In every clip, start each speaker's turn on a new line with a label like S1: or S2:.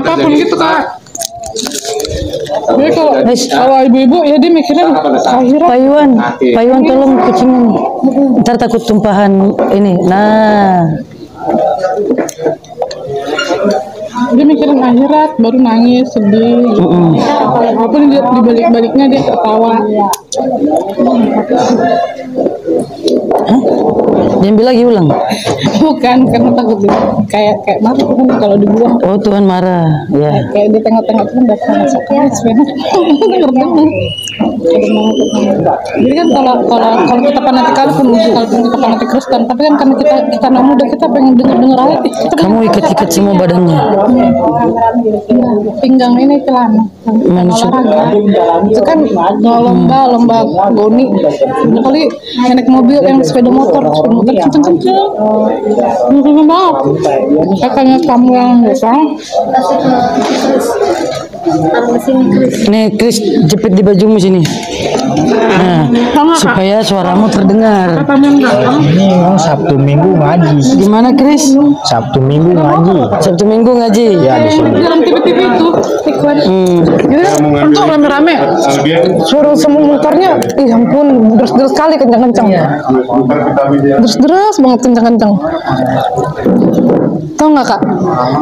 S1: apapun gitu Kak. Jadi kalau ibu-ibu ya dia mikirnya akhirat.
S2: Payuan tolong kucingnya. Ntar takut tumpahan ini. Nah.
S1: Dia mikirin akhirat baru nangis sedih gitu. Apapun dia dibalik-baliknya dia tertawa.
S2: Diambil lagi ulang.
S1: Bukan karena takut kayak marah kan kalau dibuang.
S2: Oh Tuhan marah ya.
S1: Kayak di tengah-tengah itu dasar sakit sebenarnya. Jadi kan kalau kita fanatik kalaupun kita fanatik Kristen, tapi kan karena kita anak muda kita pengen denger aja.
S2: Kamu ikat semua badannya.
S1: Pinggang ini celana olahraga. Itu kan lomba goni. Kali naik mobil yang sepeda motor kenceng-kenceng. Kenceng banget. Kakaknya kamu yang besar.
S2: Nih Chris, jepit di bajumu sini. Nah, supaya suaramu terdengar.
S3: Ini Sabtu Minggu ngaji.
S2: Gimana Chris?
S3: Sabtu Minggu ngaji.
S2: Ya
S3: di sini.
S1: Dalam TV itu iklan. Untuk rame-rame. Suruh semua motornya, ih ampun, deres-deres sekali kencang-kencang. Deres-deres banget kencang-kencang. Tahu nggak Kak?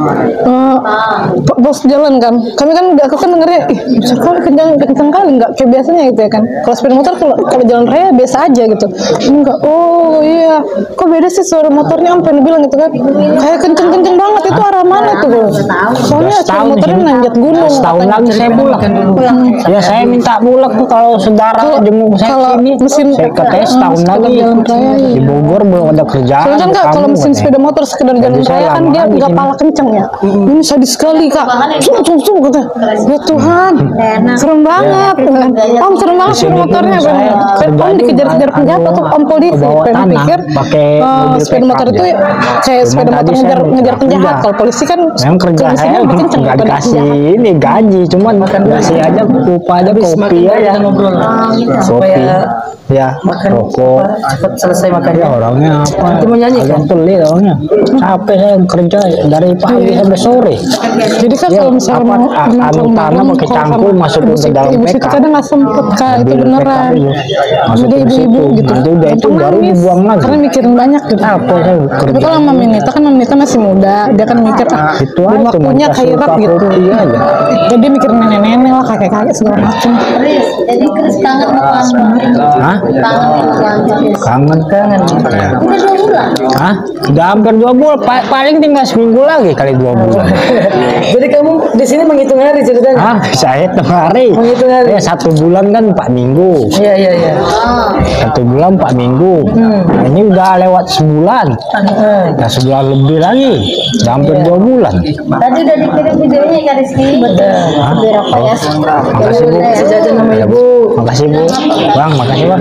S1: Bos jalan kan, aku kan dengernya, ih sekali kencang kali, nggak kayak biasanya gitu ya kan. Kalau sepeda motor kalau jalan raya biasa aja gitu. Enggak, oh iya, kok beda sih suara motornya, sampai bilang gitu kan, kayak kenceng banget itu arah mana tuh bro? Soalnya sepeda motornya nanjak gunung.
S3: Setahun lagi saya pulang. Ya saya minta pulang tuh kalau saudara jenguk saya sini. Saya katanya setahun lagi di Bogor belum ada kerjaan.
S1: Soalnya kan Kak, kalau mesin sepeda motor sekedar jalan raya kan dia nggak pala kenceng ya. Ini sadis sekali Kak. Cung kata. Ya Tuhan, serem banget. Om serem banget sepeda motornya. Om dikejar-kejar penjahat atau om polisi. Pengen pikir sepeda motor itu kayak sepeda motor ngejar penjahat. Kalau polisi kan
S3: memang kerja saya nggak dikasih ini gaji, cuman kasih aja upah aja kopi aja. Kopi ya rokok.
S2: Cepat selesai makannya.
S3: Ya orangnya apa?
S2: Nanti mau nyanyi kan?
S3: Pelit orangnya. Capek saya kerja dari pagi sampai sore.
S1: Jadi kan kalau misalnya
S3: anu tanah pakai cangkul masuk ke dalam
S1: ibu situ kadang nggak sempet Kak, itu beneran.
S3: Masuk
S1: Jadi
S3: ke situ.
S1: ibu-ibu gitu.
S3: Nanti udah itu baru dibuang lagi.
S1: Karena mikirin banyak gitu.
S3: Apa saya
S1: Tapi
S3: kerja?
S1: kalau Mami Nita kan Mami Nita masih muda, dia kan mikir
S3: itu
S1: belum
S3: aja
S1: waktunya khairat gitu.
S3: Iya aja.
S1: Jadi dia mikirin nenek-nenek lah, kakek-kakek segala macam.
S4: Jadi Chris kangen sama
S3: Hah? Kangen.
S4: Udah 2 bulan.
S3: Hah? Udah hampir 2 bulan. Paling tinggal seminggu lagi kali 2 bulan.
S2: Jadi kamu di sini menghitung hari ceritanya?
S3: Hah? Saya hitung hari.
S2: Menghitung hari.
S3: Ya 1 bulan kan 4 minggu.
S2: Iya.
S3: 1 bulan 4 minggu. Nah, ini udah lewat sebulan. Nah, sebulan lebih lagi. Udah hampir 2 bulan.
S4: Tadi udah dikirim videonya Kak Rizky. Biar apa ya?
S3: Makasih Bu.
S2: Jajan sama ibu.
S3: Makasih Bu. Bang, makasih Bang.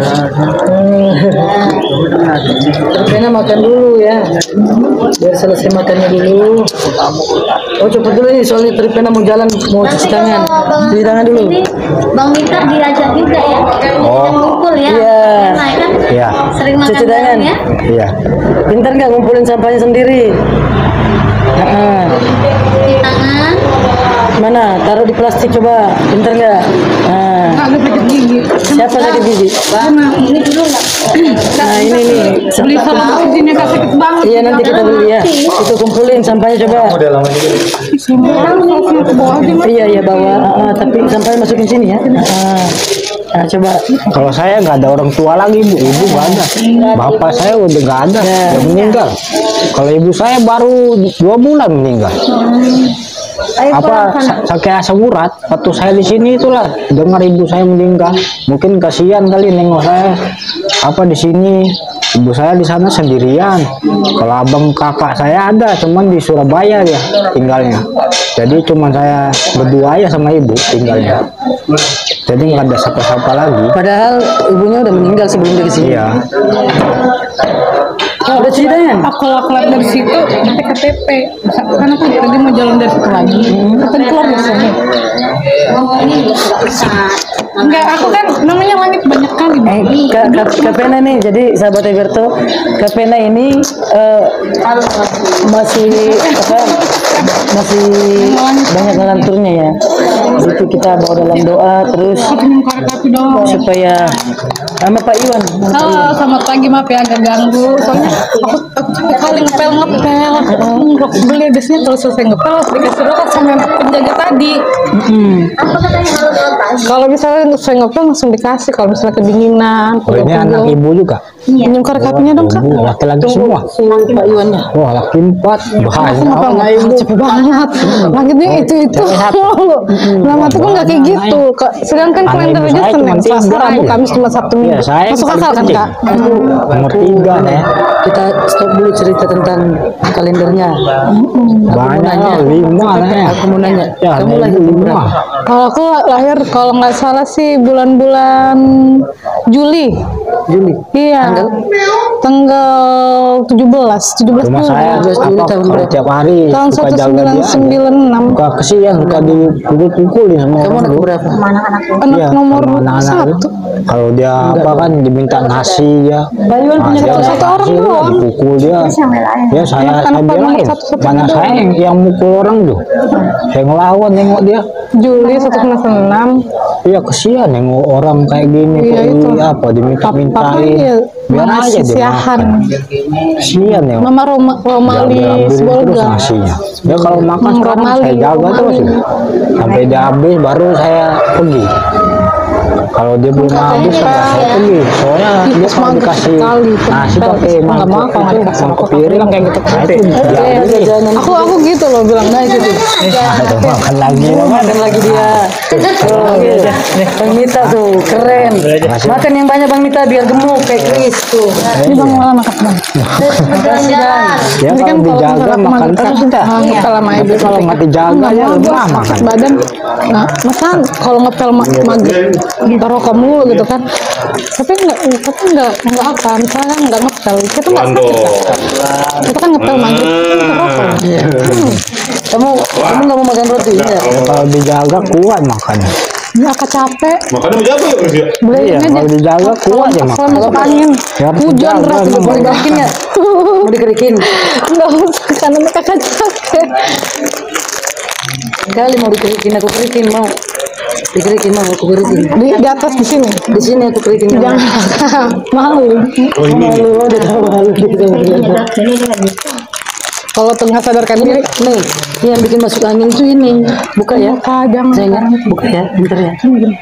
S2: Terpena makan dulu ya. Biar selesai makannya dulu. Oh cepet dulu nih, soalnya Terpena mau jalan, mau cuci tangan. Cuci tangan dulu.
S4: Ini Bang Mita diajak juga ya.
S3: Oh.
S4: Ngumpul ya.
S2: Iya.
S4: Nah, kan
S3: Iya.
S4: sering makan
S2: Cuci tangan.
S4: bareng ya.
S3: Iya.
S2: Pintar nggak ngumpulin sampahnya sendiri?
S4: Cuci tangan.
S2: Mana? Taruh di plastik coba. Pintar nggak? Nah.
S1: Ada sakit gigi.
S2: Siapa sakit gigi?
S4: Ini dulu nggak?
S2: Nah ini nih.
S1: Beli sama sini Kak, sakit banget.
S2: Iya nanti kita beli ya. Itu kumpulin sampahnya coba. Iya bawa. Tapi sampahnya masukin sini ya. Nah, coba.
S3: Kalau saya nggak ada orang tua lagi, ibu nggak ada. Bapak saya udah nggak ada, udah meninggal. Kalau ibu saya baru 2 bulan meninggal. Sakit asam urat. Waktu saya di sini itulah dengar ibu saya meninggal. Mungkin kasihan kali nengok saya. Di sini ibu saya di sana sendirian. Kalau abang kakak saya ada, cuman di Surabaya dia tinggalnya. Jadi cuma saya berdua aja sama ibu tinggalnya. Jadi nggak ada siapa-siapa lagi.
S2: Padahal ibunya udah meninggal sebelum dia kesini.
S3: Iya.
S2: Udah ceritanya?
S1: Kalau keluar dari situ nanti KTP. Karena kan tadi mau jalan dari situ lagi. Kan keluar dari sini. Enggak, aku kan namanya langit banyak kali.
S2: Kapena nih, jadi sahabat Eberto, Kapena ini masih masih banyak ngelanturnya ya. Itu kita bawa dalam doa terus supaya sama Pak Iwan.
S1: Halo, selamat pagi, maaf ya agak ganggu. Soalnya aku capek kali ngepel. Rok beli biasanya kalau selesai ngepel dikasih rokok sama penjaga tadi. Kalau misalnya saya ngepel langsung dikasih. Kalau misalnya kedinginan,
S3: Oh, ini anak ibu juga.
S1: minum korek apinya dong kak.
S3: Laki-laki semua.
S2: Pak Iwannya.
S3: Wah, laki 4.
S1: Aku
S3: Bahaya.
S1: ngepel nggak cepet banget. Langitnya itu. Lama tuh kan nggak kayak gitu. Sedangkan kalender aja Senin, Selasa, Rabu, Kamis, Jumat, Sabtu, Minggu.
S3: Iya, saya
S1: Masuk akal kan kak?
S3: Nomor 3 ya.
S2: Kita stop dulu cerita tentang kalendernya.
S3: Banyak 5 ya.
S2: Aku mau nanya,
S3: Ya,
S2: kamu lahir
S3: ibu
S2: berapa?
S3: 5.
S1: Kalau aku lahir kalau nggak salah sih bulan-bulan Juli.
S2: Juli.
S1: Iya. Tanggal 17
S3: Rumah
S1: Juli.
S3: saya
S2: Juli
S3: apa
S2: tahun
S3: kalau
S2: berapa?
S3: tiap hari
S1: Tahun
S3: suka jaga dia.
S1: 1996.
S3: Suka kesian, suka dipukul-pukulin sama
S2: Kamu
S3: orang
S2: anak
S3: tuh.
S2: berapa?
S1: Anak
S3: Iya,
S1: nomor
S3: sama anak-anak
S1: 1.
S3: itu. Kalau dia apa kan diminta nasi ya.
S2: punya
S3: Dia
S1: satu orang
S3: nasi,
S1: doang.
S3: dipukul dia. Ya saya
S1: Anak-anak nomor
S3: belain.
S1: satu-satu
S3: Mana
S1: doang.
S3: saya yang mukul orang tuh. Saya ngelawan nengok dia.
S1: Juli 1996.
S3: Iya kesian nengok orang kayak gini
S1: Iya,
S3: kok
S1: itu.
S3: apa
S1: Papa
S3: diminta-mintain.
S1: iya,
S3: Biar
S1: Mama
S3: aja dia
S1: sisiahan.
S3: makan. Kesian ya.
S1: Mama Romali
S3: Diambil terus
S1: Sibolga.
S3: nasinya. Dia kalau makan sekarang
S1: Romali,
S3: saya jaga terus ya. Sampai dia habis baru saya pergi. Kalau dia belum habis saya pergi. Soalnya dia kalau
S1: Semangat
S3: dikasih
S1: sekali.
S3: nasi pakai
S1: Nggak mau
S3: mangkok
S1: kalau nggak dikasih
S3: mangkok
S1: rokok.
S3: piring
S1: Kayak gitu.
S3: Nah, itu diambil.
S1: Aku gitu loh bilang nah gitu.
S3: Ada makan lagi.
S2: Makan lagi dia. Bang Mita tuh keren. Makan yang banyak Bang Mita biar gemuk kayak Chris tuh.
S1: Ini bang malah makan bang.
S2: Makasih Bang.
S3: Ya
S1: Jadi
S3: kalau dijaga
S1: misalnya
S3: makan terus kita.
S1: ngepel sama ibu
S3: Tapi kalau nggak dijaga ya lemah makan.
S1: badan. Nah, masa kalau ngepel maghrib kita rokok mulu gitu kan. Tapi enggak apa. Misalnya enggak ngepel, kita nggak sakit kan. Kita kan ngepel maghrib, kita rokok.
S2: Kamu nggak mau makan roti ya?
S3: Kalau dijaga kuat makannya.
S1: Ya capek.
S5: Makanya menjaga ya Chris ya.
S1: Beliin
S3: Iya,
S1: aja.
S3: kalau dijaga kuat ya
S1: Kalau
S3: makan.
S1: masuk angin,
S3: Ya,
S1: hujan
S3: dijaga,
S1: deras gitu.
S3: memang.
S2: Mau dikerikin ya? Mau dikerikin?
S1: Enggak usah karena kakak capek.
S2: Kali mau dikerikin aku kerikin mau. Dikerikin mau aku kerikin.
S1: Di atas di sini.
S2: Di sini aku kerikin.
S1: Jangan malu.
S2: Malu, udah tahu malu gitu.
S1: Kalau tengah sadarkan diri,
S2: Nih, yang bikin masuk angin tuh ini. Buka ya.
S1: kadang
S2: Sayang, buka ya. Bentar ya.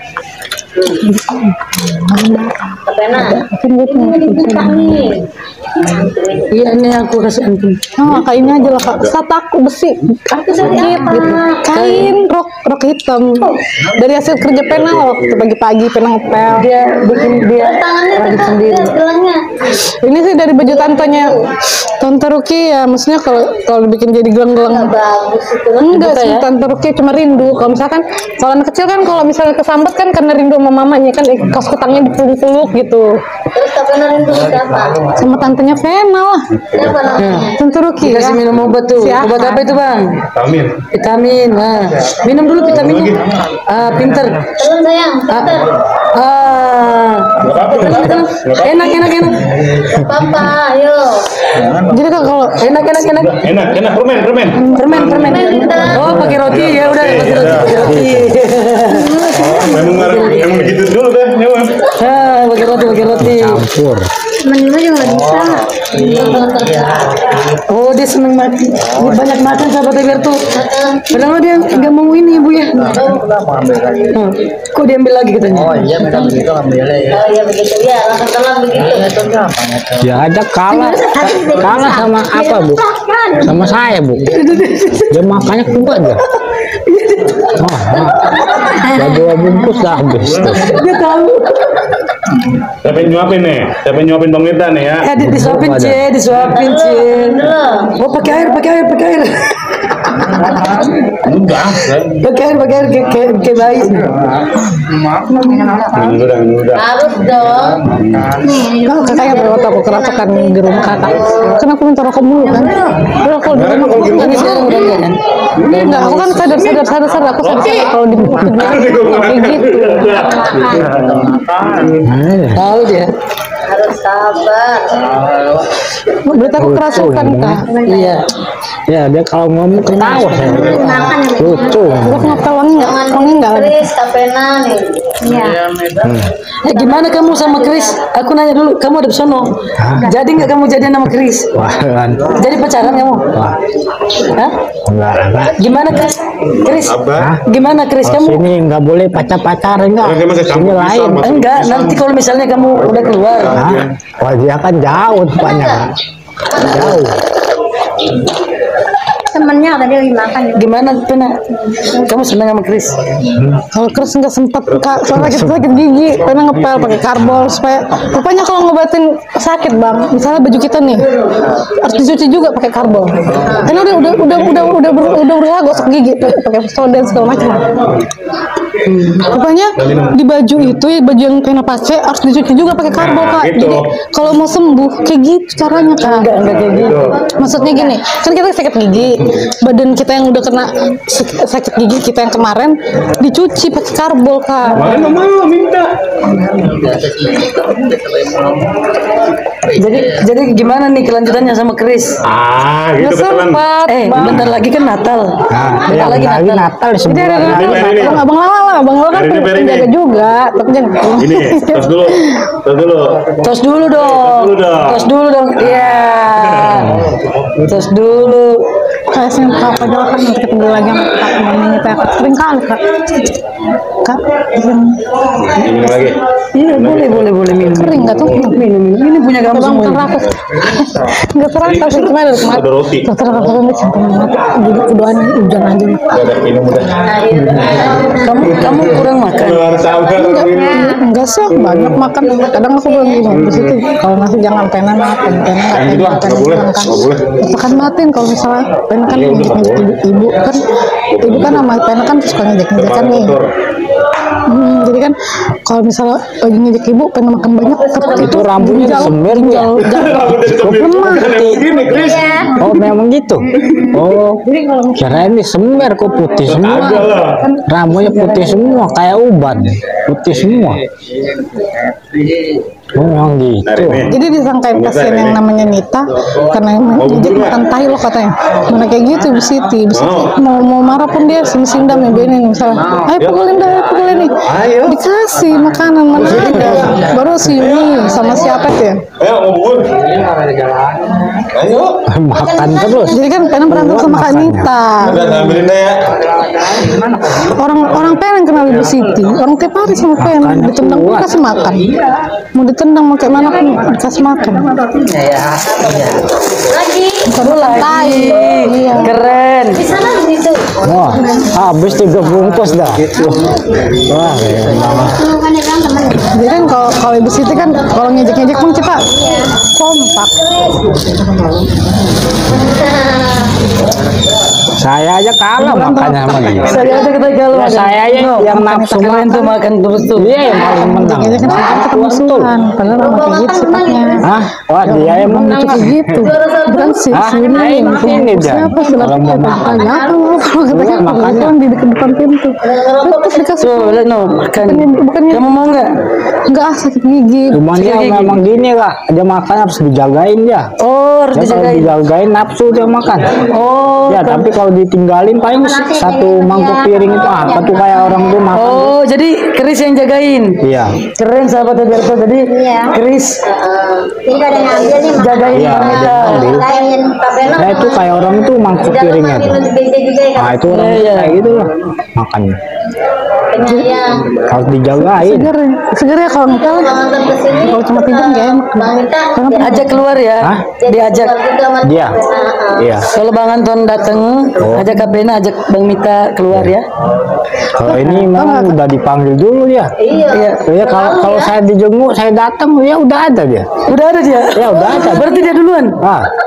S2: Iya, ini aku kasih antum.
S1: oh, kain aja lah kak. Sataku besi, aku sakit gitu. Kain rok hitam. Dari hasil kerja penal waktu pagi-pagi penal ngepel.
S2: Dia bikin dia rajut sendiri.
S1: Ini sih dari baju tantenya Tante Ruki ya, maksudnya kalau dibikin jadi gelang-gelang enggak
S2: Buka
S1: sih
S2: ya?
S1: Tante Ruki cuma rindu. Kalau misalkan kalau anak kecil kan kalau misalnya kesambet kan karena rindu sama mamanya kan kaos kutangnya dipeluk-peluk gitu.
S4: Terus tapi rindu siapa?
S1: Sama tantenya Vena lah.
S4: Siapa namanya?
S1: Tante Ruki ya.
S2: Dikasih minum obat tuh.
S1: Siapa?
S2: Obat apa itu bang?
S5: Amin.
S2: Vitamin. Nah, minum dulu vitaminnya. Pinter.
S4: Belum sayang.
S2: Enak.
S4: Papa, ayo.
S1: Jadi kan kalau
S2: Enak.
S5: Enak permen.
S2: Oh, pakai roti ya udah pakai roti.
S5: Memang begitu dulu deh. Memang.
S2: Pakai roti.
S3: Campur.
S4: Menima juga nggak bisa.
S2: Oh, dia seneng mati. Dia banyak makan sahabat biar tuh. Padahal dia nggak mau ini ibu ya. Kok diambil lagi katanya?
S4: Oh iya begitu ya, langsung telan begitu.
S3: Ya ada kalah sama apa bu? Sama saya bu. Dia makannya kuat ya. Ya 2 bungkus dah habis.
S2: Dia tahu.
S5: Siapa yang nyuapin Bang Mita nih ya.
S2: Disuapin C. Oh, pakai air.
S5: Udah.
S2: Pakai air kayak bayi.
S5: Udah.
S4: Harus dong.
S1: kan kakaknya waktu aku kerasukan di rumah kakak. Kan aku minta rokok mulu kan. Udah kalau di rumah aku
S2: Ini sekarang udah enggak kan?
S1: enggak, aku kan sadar aku sadar kalau di kayak gitu.
S2: Tahu dia.
S4: sabar.
S1: Berarti aku kerasukan kak.
S2: Iya.
S3: Ya dia kalau ngomong ketawa saya. Lucu.
S1: Aku ngapel wangi nggak? Wangi nggak?
S4: Chris, Kapena nih. Iya.
S2: Gimana kamu sama Chris? Aku nanya dulu, kamu ada di sono. Jadi nggak kamu jadian sama Chris?
S3: Wah, kan.
S2: Jadi pacaran kamu?
S3: Wah,
S2: Hah?
S3: enggak.
S2: Gimana Chris? Chris?
S5: Abah.
S2: Gimana Chris
S3: Oh,
S2: kamu?
S3: sini nggak boleh pacar-pacaran enggak.
S5: Dia masih
S3: Sini
S5: campur
S3: lain.
S5: pisang, masuk
S2: Enggak,
S5: pisang.
S2: nanti kalau misalnya kamu udah keluar.
S3: Hah? Wah, dia kan jauh tempatnya, Kak. Jauh.
S4: Temennya tadi lagi makan.
S2: Gimana Pena? Kamu senang sama Chris?
S1: Kalau Chris nggak sempet kak, soalnya sakit gigi, pengen ngepel pakai karbol supaya rupanya kalau ngobatin sakit bang, misalnya baju kita nih harus dicuci juga pakai karbol. Karena udah berusaha gosok gigi pakai soda segala macam. Rupanya di baju itu ya, baju yang Pena pakai harus dicuci juga pakai karbol kak.
S5: gitu.
S1: Jadi kalau mau sembuh kayak gitu caranya kak.
S2: Enggak kayak gitu.
S1: Maksudnya gini, kan kita sakit gigi, badan kita yang udah kena sakit gigi kita yang kemarin dicuci pakai karbol kak.
S5: Mana mau minta?
S2: Jadi gimana nih kelanjutannya sama Chris?
S5: Gitu
S1: Nggak
S5: ketelan.
S1: sempat.
S2: Bentar lagi kan Natal.
S3: Nah,
S2: Bentar
S3: ya,
S2: lagi
S3: lagi
S2: Natal.
S3: Natal
S1: Jadi
S3: sebulan
S1: ada
S3: lagi.
S5: Ini.
S1: abang Lala kan
S5: Ini, Beri,
S1: penjaga
S5: ini.
S1: juga, tapi jangan.
S5: Ini, tos dulu. Tos dulu.
S2: Tos dulu dong.
S5: Tos dulu dong.
S2: Tos dulu dong. Iya. Tos dulu.
S1: Kayak sih apa aja kan nanti ketemu lagi sama kak mamanya teh sering kali kak yang
S5: Minum lagi.
S2: Iya boleh minum.
S1: kering nggak tuh
S2: Minum. Ini punya kamu
S1: bang
S2: semua.
S1: terlaku nggak terasa sih cuma dari kemarin
S5: Ada roti.
S1: dokter kata nggak sampai mati doain hujan aja
S5: Udah minum udah.
S2: Kamu kurang makan.
S5: Luar sabar
S1: enggak sih banyak makan kadang aku bilang gini di situ kalau nasi jangan Pena makan Pena
S5: Yang gitu ah, nggak boleh, nggak boleh.
S1: makan batin kalau misalnya Pena kan
S5: Iya, udah,
S1: ngejek
S5: nggak boleh.
S1: ibu kan sama Pena kan suka ngejek-ngejekan nih
S5: Motor.
S1: jadi kan kalau misalnya lagi ngejek ibu pengen makan banyak
S3: Itu rambutnya disemir ya?
S1: lemah
S5: Gini, Chris.
S3: Oh, memang gitu. Oh, kirain disemir kok putih semua.
S5: Agak lah.
S3: Rambutnya putih semua, kayak uban. Putih semua. Oh, memang gitu.
S5: Hari ini.
S1: jadi disangkain pasien yang namanya Nita karena ngejek makan tai lo katanya mana kayak gitu Bu Siti mau marah pun dia sindam ya benin misalnya ayo pukulin nih dikasih makanan mana ada baru si Yuni sama siapa tuh ya
S5: Ayo mau bubur. Ayo.
S3: Makan terus.
S1: jadi kan Pena berantem sama Kak Nita
S5: Udah ambilin deh ya.
S1: orang Pena yang kenal Ibu Siti orang tiap hari sama Pena ditendang pun kasih makan mau ditendang mau kayak mana pun dikasih makan
S4: Lagi.
S1: baru tai iya
S2: Keren.
S4: Di sana di situ.
S3: Wah, habis 3 bungkus dah. Wah,
S1: jadi kan kalau Ibu Siti kan kalau ngejek pun kita kompak
S3: saya aja kalah makannya sama dia.
S2: Saya aja kita kalau
S3: Ya, saya aja yang nafsu
S2: kalian tuh makan terus tuh.
S3: Dia yang paling menang.
S1: ngejek kan kita musuhan padahal sama kayak gitu sifatnya
S3: Hah? Wah, dia yang menang.
S1: kayak gitu bukan sih
S3: Hah?
S1: Yuni
S3: Ini dia.
S1: siapa siapa
S3: Kalau mau makan. Iya, makanya.
S1: di depan pintu terus dikasih
S2: Tuh, lihat no, makan.
S1: bukannya
S2: Kamu mau nggak?
S1: enggak sakit gigi
S3: Cuman dia memang gini Kak, dia makan harus dijagain dia.
S2: Oh, harus
S3: Dia kalau
S2: dijagain.
S3: dijagain nafsu dia makan.
S2: Oh,
S3: Ya, tapi kalau ditinggalin paling satu mangkuk piring itu apa tuh kayak orang tuh makan.
S2: oh, jadi Chris yang jagain.
S3: Iya.
S2: Keren sahabat Ajarto tadi. Chris
S4: Jadi ada yang ambil nih
S2: jagain
S3: Iya,
S2: wanita.
S3: dia ambil.
S4: lain Kapena.
S3: Nah, itu kayak orang tuh mangkuk piringnya tuh.
S4: Beda juga ya.
S3: Nah, itu orang
S2: Iya.
S3: kayak gitu lah makannya.
S4: Penyayang.
S3: Harus dijagain.
S1: seger ya kalau ngepel
S4: Nonton ke sini.
S1: kalau cuma tidur nggak enak
S4: Bang Nita.
S2: Ajak keluar ya.
S3: Hah?
S2: Diajak.
S3: Dia. Iya.
S2: Kalau Bang Anton datang, ajak Kapena, ajak Bang Mita keluar ya.
S3: Kalau ini memang udah dipanggil dulu ya.
S2: Iya.
S3: Ya kalau saya dijenguk, saya datang ya udah ada dia.
S2: Udah ada dia.
S3: Ya udah ada.
S2: Berarti dia duluan.
S3: Ah,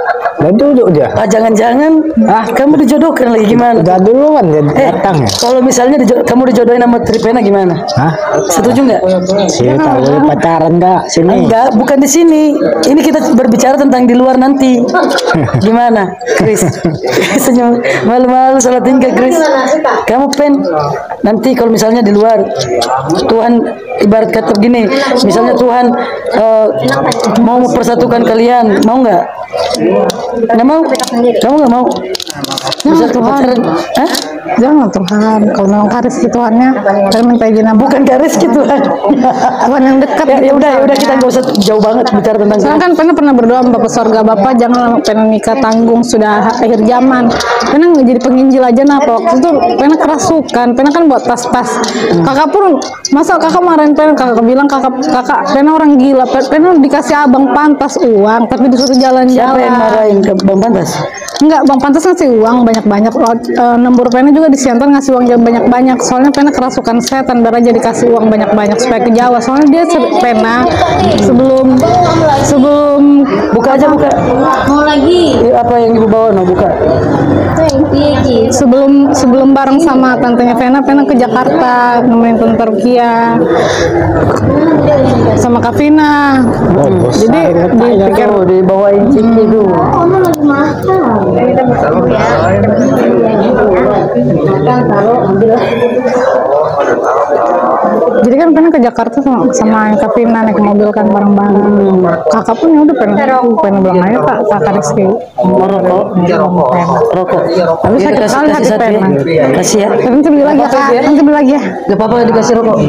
S3: Udah duduk dia.
S2: Jangan-jangan kamu dijodohkan lagi gimana?
S3: Udah duluan dia datang ya.
S2: Kalau misalnya kamu dijodohin sama Tripena gimana?
S3: Hah?
S2: Setuju nggak?
S3: Sini tak boleh pacaran enggak sini.
S2: Enggak, bukan di sini. Ini kita berbicara tentang di luar nanti. Gimana, Chris? Senyum malu-malu salah tingkah, Chris. Kamu nanti kalau misalnya di luar Tuhan ibarat kata begini, misalnya Tuhan mau mempersatukan kalian, mau nggak? Nggak mau? Kamu nggak mau? Bisa Tuhan? Hah?
S1: Jangan Tuhan, kalau memang rezeki Tuhannya, saya minta izin
S2: Bukan ke rezeki Tuhan.
S1: Tuhan yang dekat.
S2: Ya udah kita nggak usah jauh banget bicara tentang.
S1: Soalnya kan pernah berdoa sama Bapak Sorga, Bapak jangan pengen nikah tanggung, sudah akhir zaman. Pengen jadi penginjil aja waktu itu pengen kerasukan, pengen kan buat tas-tas. Kakak pun masa kakak marahin kakak bilang kakak pengen orang gila, pengen dikasih abang pantas uang, tapi disuruh jalan-jalan.
S2: Siapa yang marahin ke Bang Pantas?
S1: Enggak, Bang Pantas ngasih uang banyak-banyak. Nembur Pena juga di Siantar ngasih uang banyak-banyak. Soalnya Pena kerasukan setan, baru aja dikasih uang banyak-banyak supaya ke Jawa. Soalnya dia Pena sebelum
S2: buka aja buka.
S4: Mau lagi?
S2: Apa yang ibu bawa? No buka.
S1: sebelum bareng sama tantenya Pena ke Jakarta nemenin Tante Rukia sama Kavina. Jadi dipikir
S2: dibawain cinta itu.
S4: Kamu lagi makan. Kita bersama ya.
S1: Jadi kan Pena ke Jakarta sama Kavina naik mobil kan bareng-bareng. Kakak pun ya udah Pena bilang aja Kak Rizky
S2: Rokok.
S1: tapi sakit sekali hati Pena.
S2: Kasih ya.
S1: Nanti beli lagi ya Kak, nanti beli lagi ya.
S2: Gak apa-apa dikasih rokok.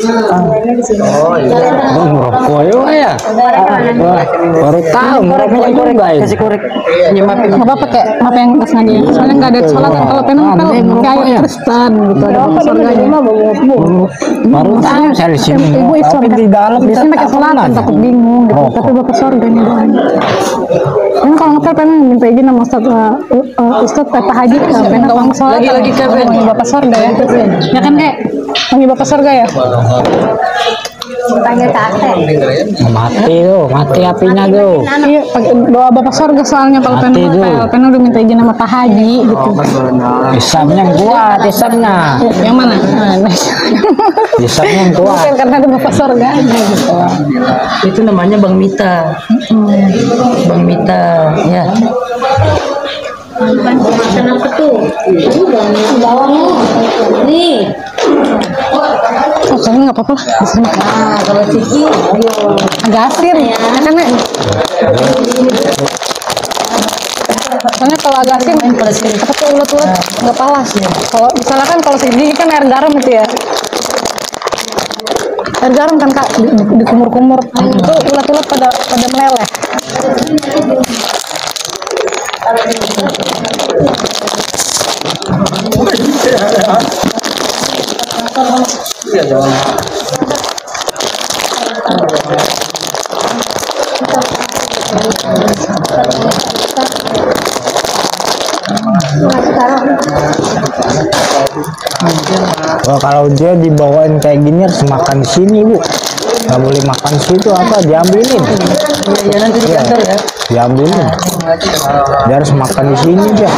S3: Rokok ya. Baru tahu merokok juga ya.
S2: Kasih korek. Nyemapin.
S1: Nggak apa-apa kayak apa yang pas ngaji. Soalnya nggak ada sholat kan kalau Pena kayak Kristen gitu ada surganya.
S3: Baru tahu saya di sini.
S1: Ibu Islam
S3: Di dalam
S1: di sini pakai selatan takut bingung gitu. Tapi Bapak surganya doang. Kan kalau ngepel Pena minta izin sama Ustaz Pak Haji Pena uang sholat.
S2: Lagi Kevin.
S1: Panggil Bapak surga ya. Ya kan kayak panggil Bapak surga ya.
S4: Panggil kakek.
S3: Mati apinya tuh.
S1: Iya, pakai doa Bapak surga soalnya kalau Pena
S3: Mati tuh.
S1: ngepel. Pena udah minta izin sama Pak Haji gitu.
S3: Islamnya kuat, Islamnya.
S1: Yang mana?
S3: Islamnya kuat.
S1: Bukan karena ada Bapak surga gitu.
S2: Itu namanya Bang Mita. Bang Mita ya.
S4: Makan apa tuh? Bawangnya. Nih.
S1: Oh, kayaknya nggak apa-apa lah. Bisa makan.
S4: Nah, kalau Ciki, ayo.
S1: Agak asin ya kan Nek? Soalnya kalau agak asin apa tuh ulet-ulet nggak palas ya. Kalau misalkan kalau segini kan air garam itu ya. Air garam kan Kak dikumur-kumur itu ulet-ulet pada meleleh.
S3: Oh, kalau dia dibawain kayak gini harus makan di sini Bu, nggak boleh makan di situ apa diambilin.
S2: Ya nanti di kantor ya.
S3: Diambilin. Dia harus makan di sini dia.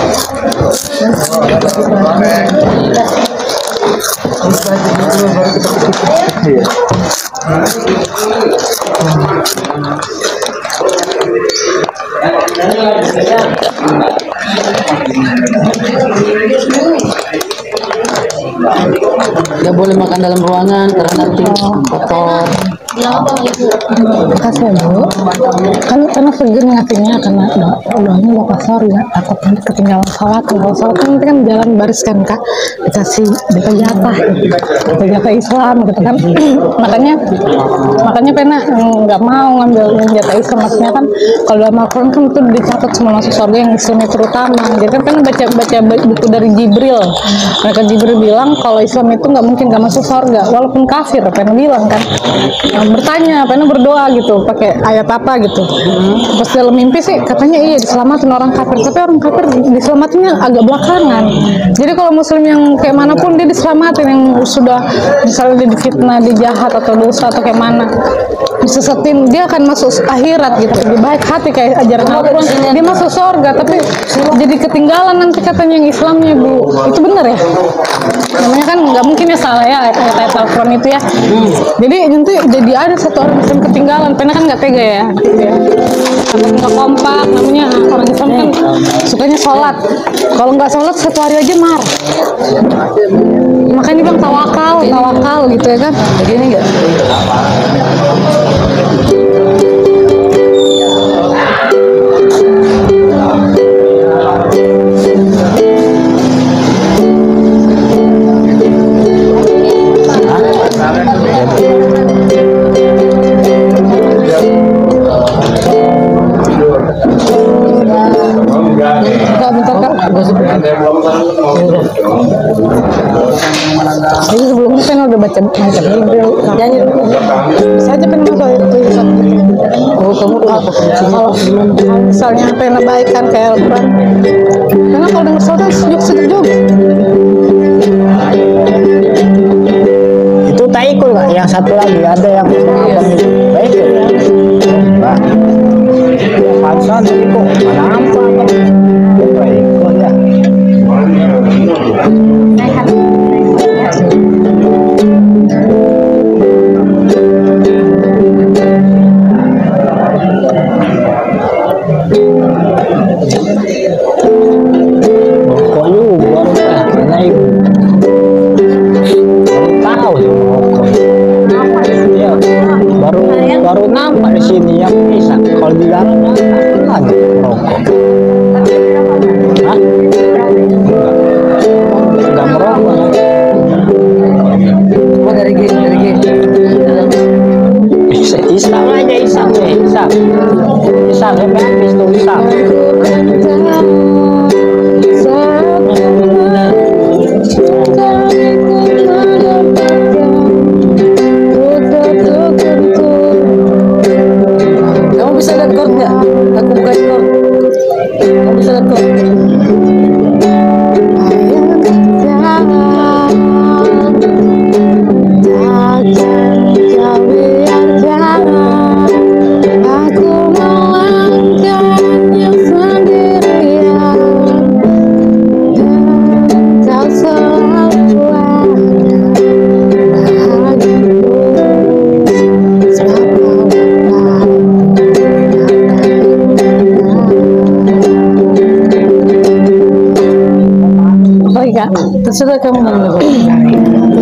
S2: Nggak boleh makan dalam ruangan karena nanti kotor.
S4: Bilang apa Ibu?
S1: Makasih ya Bu. Kan karena seger ngasihnya karena doanya Bapak surga takut nanti ketinggalan sholat. Kalau sholat kan nanti kan jalan baris kan Kak, dikasih jatah Islam gitu kan. makanya Pena nggak mau ngambil jatah Islam. Maksudnya kan kalau dalam Al-Quran kan itu dicatat semua masuk surga yang Islamnya terutama. Jadi kan Pena baca buku dari Jibril. Mereka Jibril bilang kalau Islam itu nggak mungkin nggak masuk surga walaupun kafir. Pena bilang kan. tanya, Pena berdoa gitu, pakai ayat apa gitu. Pas dalam mimpi sih katanya iya diselamatin orang kafir, tapi orang kafir diselamatinnya agak belakangan. Jadi kalau muslim yang kayak manapun dia diselamatin, yang sudah misalnya dia difitnah, dia jahat atau dosa atau kayak mana, disesatin, dia akan masuk akhirat gitu. Di baik hati kayak ajaran Al-Quran, dia masuk surga, tapi jadi ketinggalan nanti katanya yang Islamnya, Bu. Itu benar ya? Namanya kan nggak mungkin ya salah ya ayat-ayat Al-Quran itu ya. Jadi nanti jadi ada satu orang Islam ketinggalan. Pena kan nggak tega ya, karena nggak kompak. Namanya orang Islam kan sukanya sholat. Kalau nggak sholat satu hari aja marah. Makanya bilang tawakal gitu ya kan.
S2: Begini enggak?
S1: Enggak, bentar Kak. Jadi sebelumnya Pena udah baca nyanyi dulu. Bisa aja Pena masuk tulisan. Oh, kamu kalau misalnya Pena baik kan kayak Al-Quran, Pena kalau denger saudara sejuk-sejuk juga.
S3: Itu Taikul nggak? Yang satu lagi ada yang abang itu Taikul. Mbak, pansan itu kok mana apa abang? Taikul ya. Kok juga karena ibu tahu sih merokok. Ya, baru nampak di sini yang bisa. Kalau di dalamnya lagi merokok. Hah? Enggak merokok.
S2: Oh, dari game.
S3: Isam aja Isam. Isam sampai habis tuh Isam.
S2: Kamu bisa lihat chord nggak? Aku buka chord. Kamu bisa lihat chord? Terserah kamu nyanyi.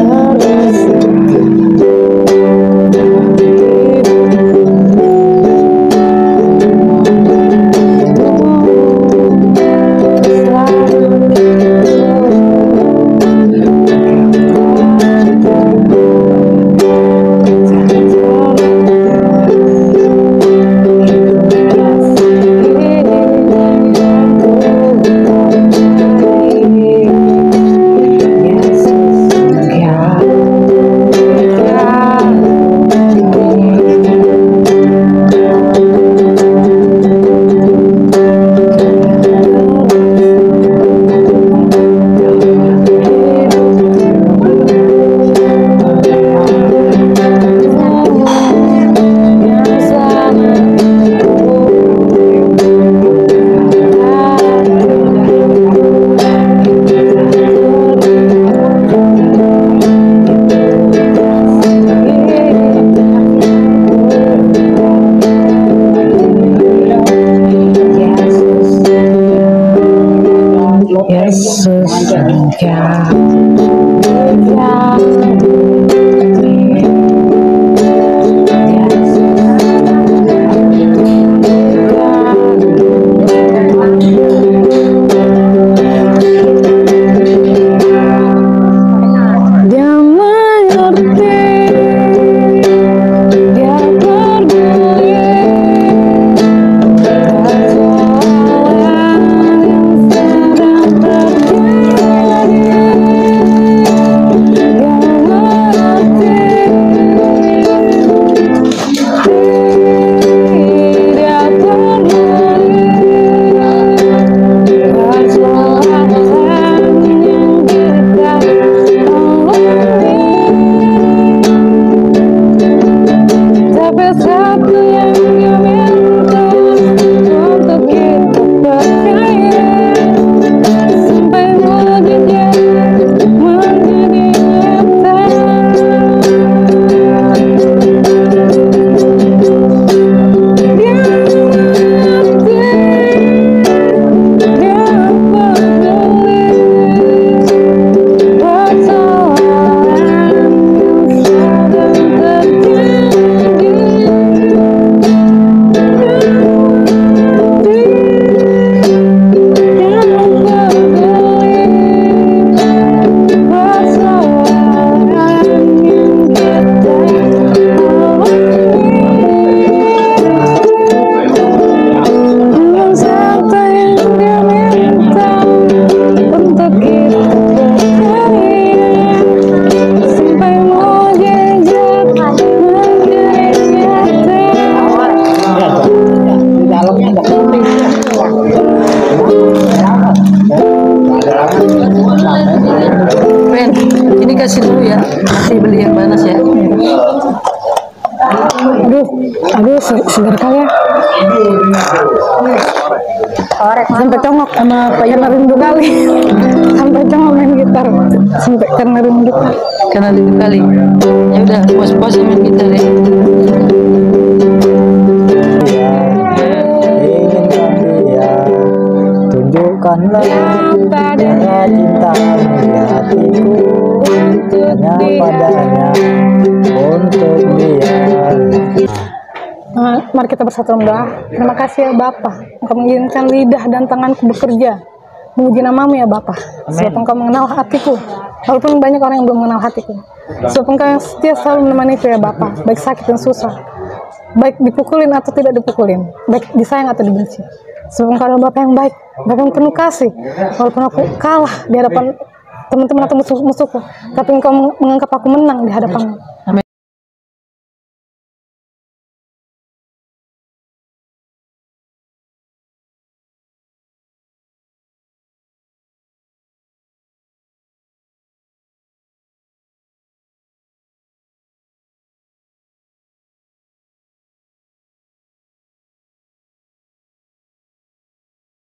S1: Aduh, segar kali ya. Sampai congok sama karena rindu kali. Sampai congok main gitar. Sampai karena rindu.
S2: Karena rindu kali. Ya udah, puas-puas main gitar ya.
S3: Inginkan dia, tunjukkanlah cara cintamu di hatiku, hanya padanya untuk dia.
S1: Mari kita bersatu berdoa. Terima kasih ya Bapa, Engkau mengizinkan lidah dan tanganku bekerja memuji namamu ya Bapa. Sebab Engkau mengenal hatiku, walaupun banyak orang yang belum mengenal hatiku. Sebab Engkau yang setia selalu menemaniku ya Bapa, baik sakit dan susah, baik dipukulin atau tidak dipukulin, baik disayang atau dibenci. Sebab Engkau adalah Bapa yang baik, Bapa yang penuh kasih. Walaupun aku kalah di hadapan teman-teman atau musuh-musuhku, tapi Engkau menganggap aku menang di hadapanmu.